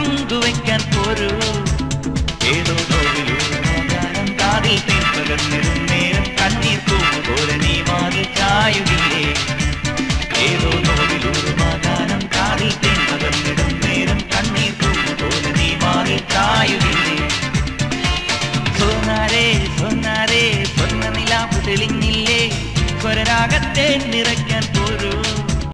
പങ്കുവെക്കാൻ പോരൂ. ഏതോ നോവിലൂർമാകാനം കാതിൽ തേൻ പകർന്നിടും നേരം കണ്ണീർ പൂപോലെ നീ വാതിൽ ചായുകില്ലേ. ഏതോ നോവിലൂർമാകാനം കാതിൽ തേൻ പകർന്നിടും നേരം കണ്ണീർ പൂപോലെ നീ വാതിൽ ചായുകില്ലേ. സോനാരേ സോനാരേ സ്വർണ്ണ നിലാവ് തെളിഞ്ഞില്ലേ, സ്വരരാഗത്തെ നിറയ്ക്കാൻ